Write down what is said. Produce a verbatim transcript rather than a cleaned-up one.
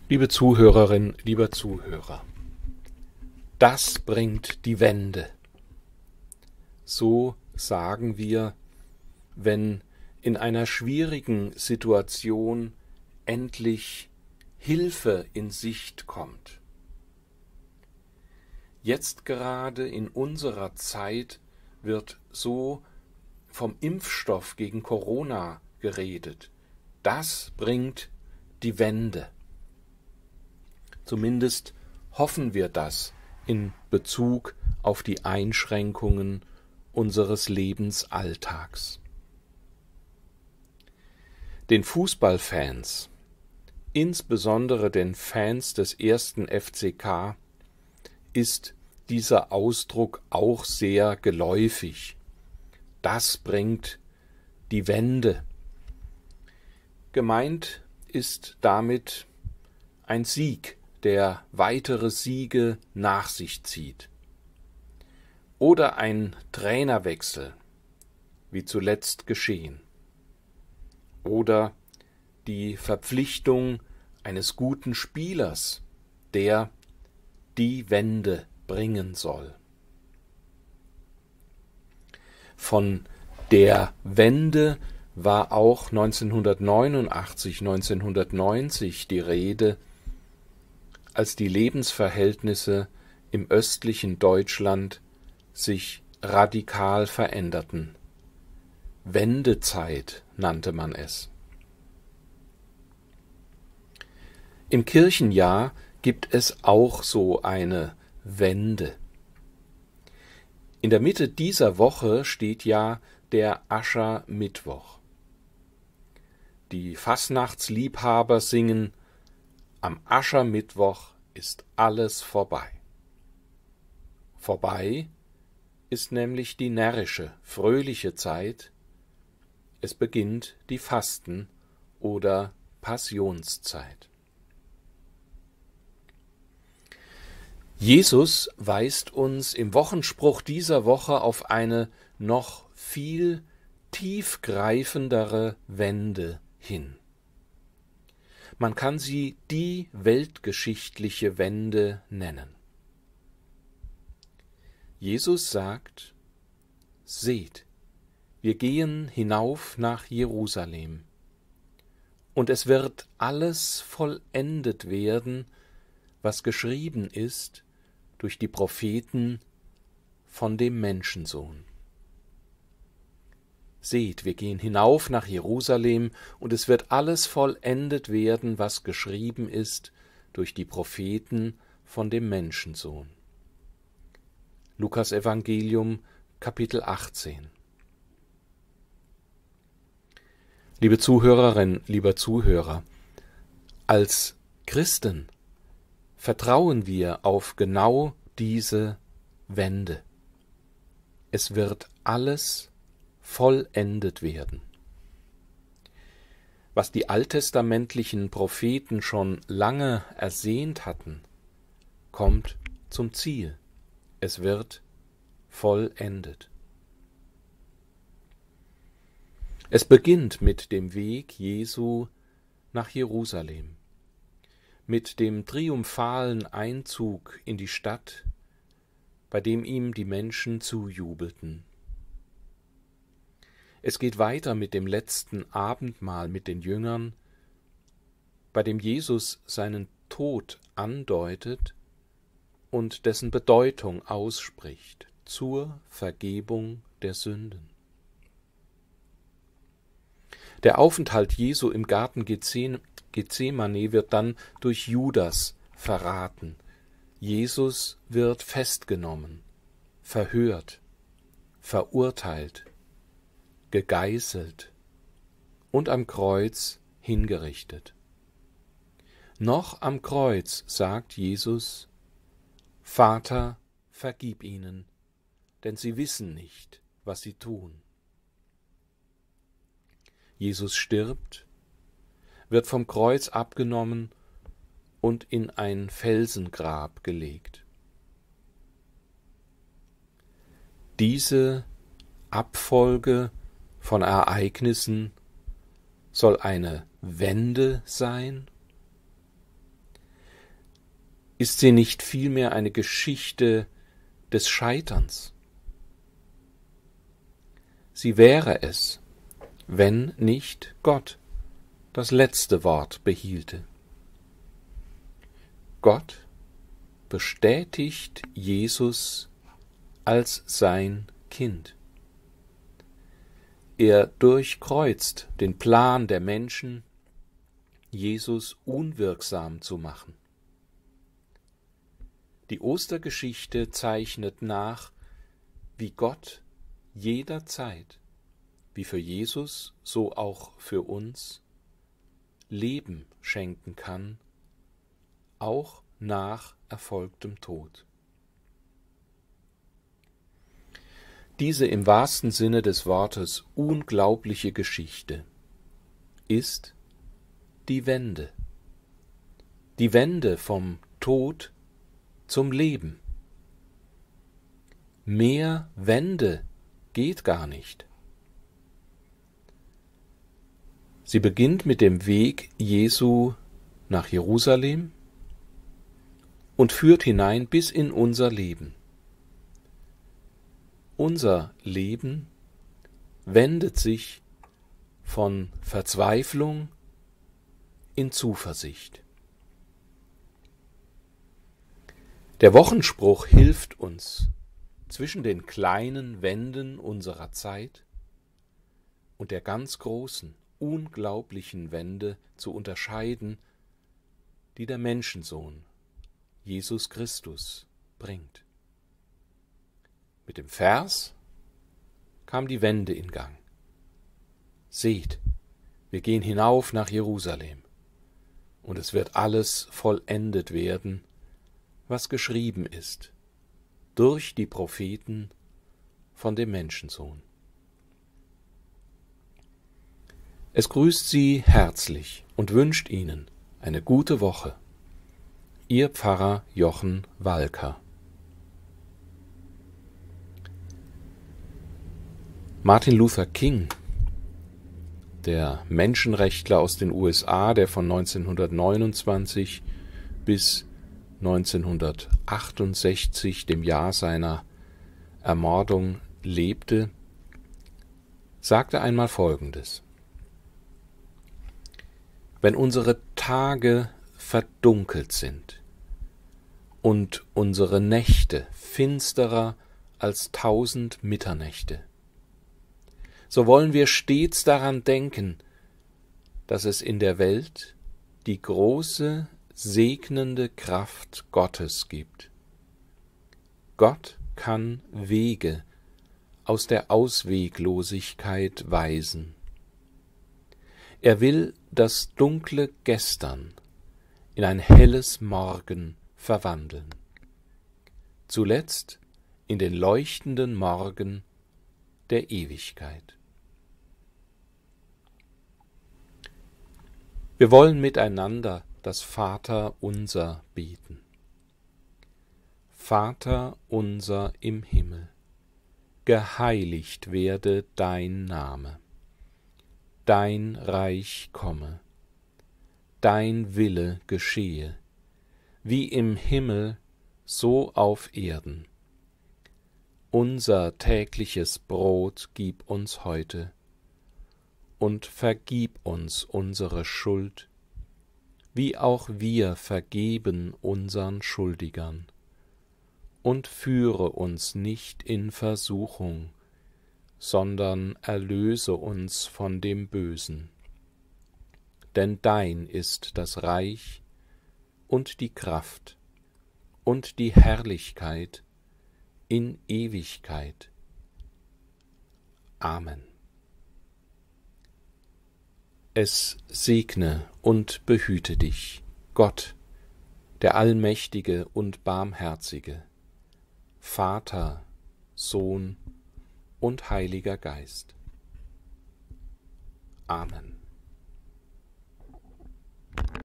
Liebe Zuhörerin, lieber Zuhörer, das bringt die Wende. So sagen wir, wenn in einer schwierigen Situation endlich Hilfe in Sicht kommt. Jetzt gerade in unserer Zeit wird so vom Impfstoff gegen Corona geredet. Das bringt die Wende. Zumindest hoffen wir das in Bezug auf die Einschränkungen unseres Lebensalltags. Den Fußballfans, insbesondere den Fans des ersten F C K, ist dieser Ausdruck auch sehr geläufig. Das bringt die Wende. Gemeint ist damit ein Sieg, der weitere Siege nach sich zieht. Oder ein Trainerwechsel, wie zuletzt geschehen. Oder die Verpflichtung eines guten Spielers, der die Wende bringen soll. Von der Wende war auch neunzehnhundertneunundachtzig, neunzehnhundertneunzig die Rede, als die Lebensverhältnisse im östlichen Deutschland sich radikal veränderten. Wendezeit nannte man es. Im Kirchenjahr gibt es auch so eine Wende. In der Mitte dieser Woche steht ja der Aschermittwoch. Die Fasnachtsliebhaber singen: Am Aschermittwoch ist alles vorbei. Vorbei ist nämlich die närrische, fröhliche Zeit. Es beginnt die Fasten- oder Passionszeit. Jesus weist uns im Wochenspruch dieser Woche auf eine noch viel tiefgreifendere Wende hin. Man kann sie die weltgeschichtliche Wende nennen. Jesus sagt: Seht, wir gehen hinauf nach Jerusalem, und es wird alles vollendet werden, was geschrieben ist durch die Propheten von dem Menschensohn. Seht, wir gehen hinauf nach Jerusalem, und es wird alles vollendet werden, was geschrieben ist durch die Propheten von dem Menschensohn. Lukas Evangelium, Kapitel achtzehn. Liebe Zuhörerin, lieber Zuhörer, als Christen vertrauen wir auf genau diese Wende. Es wird alles vollendet werden. Was die alttestamentlichen Propheten schon lange ersehnt hatten, kommt zum Ziel. Es wird vollendet. Es beginnt mit dem Weg Jesu nach Jerusalem, mit dem triumphalen Einzug in die Stadt, bei dem ihm die Menschen zujubelten. Es geht weiter mit dem letzten Abendmahl mit den Jüngern, bei dem Jesus seinen Tod andeutet und dessen Bedeutung ausspricht zur Vergebung der Sünden. Der Aufenthalt Jesu im Garten Gethsemane wird dann durch Judas verraten. Jesus wird festgenommen, verhört, verurteilt, gegeißelt und am Kreuz hingerichtet. Noch am Kreuz sagt Jesus: Vater, vergib ihnen, denn sie wissen nicht, was sie tun. Jesus stirbt, wird vom Kreuz abgenommen und in ein Felsengrab gelegt. Diese Abfolge von Ereignissen soll eine Wende sein, Ist sie nicht vielmehr eine Geschichte des Scheiterns? Sie wäre es, wenn nicht Gott das letzte Wort behielte. Gott bestätigt Jesus als sein Kind. Er durchkreuzt den Plan der Menschen, Jesus unwirksam zu machen. Die Ostergeschichte zeichnet nach, wie Gott jederzeit, wie für Jesus, so auch für uns, Leben schenken kann, auch nach erfolgtem Tod. Diese im wahrsten Sinne des Wortes unglaubliche Geschichte ist die Wende. Die Wende vom Tod zum Leben. Mehr Wende geht gar nicht. Sie beginnt mit dem Weg Jesu nach Jerusalem und führt hinein bis in unser Leben. Unser Leben wendet sich von Verzweiflung in Zuversicht. Der Wochenspruch hilft uns, zwischen den kleinen Wenden unserer Zeit und der ganz großen, unglaublichen Wende zu unterscheiden, die der Menschensohn, Jesus Christus, bringt. Mit dem Vers kam die Wende in Gang. Seht, wir gehen hinauf nach Jerusalem, und es wird alles vollendet werden, was geschrieben ist, durch die Propheten von dem Menschensohn. Es grüßt Sie herzlich und wünscht Ihnen eine gute Woche. Ihr Pfarrer Jochen Walker. Martin Luther King, der Menschenrechtler aus den U S A, der von neunzehnhundertneunundzwanzig bis neunzehnhundertachtundsechzig, dem Jahr seiner Ermordung, lebte, sagte einmal Folgendes: Wenn unsere Tage verdunkelt sind und unsere Nächte finsterer als tausend Mitternächte, so wollen wir stets daran denken, dass es in der Welt die große, segnende Kraft Gottes gibt. Gott kann Wege aus der Ausweglosigkeit weisen. Er will das dunkle Gestern in ein helles Morgen verwandeln, zuletzt in den leuchtenden Morgen der Ewigkeit. Wir wollen miteinander das Vaterunser beten. Vater unser im Himmel, geheiligt werde dein Name. Dein Reich komme, dein Wille geschehe, wie im Himmel, so auf Erden. Unser tägliches Brot gib uns heute und vergib uns unsere Schuld, wie auch wir vergeben unseren Schuldigern. Und führe uns nicht in Versuchung, sondern erlöse uns von dem Bösen. Denn dein ist das Reich und die Kraft und die Herrlichkeit in Ewigkeit. Amen. Es segne und behüte dich, Gott, der Allmächtige und Barmherzige, Vater, Sohn und Heiliger Geist. Amen.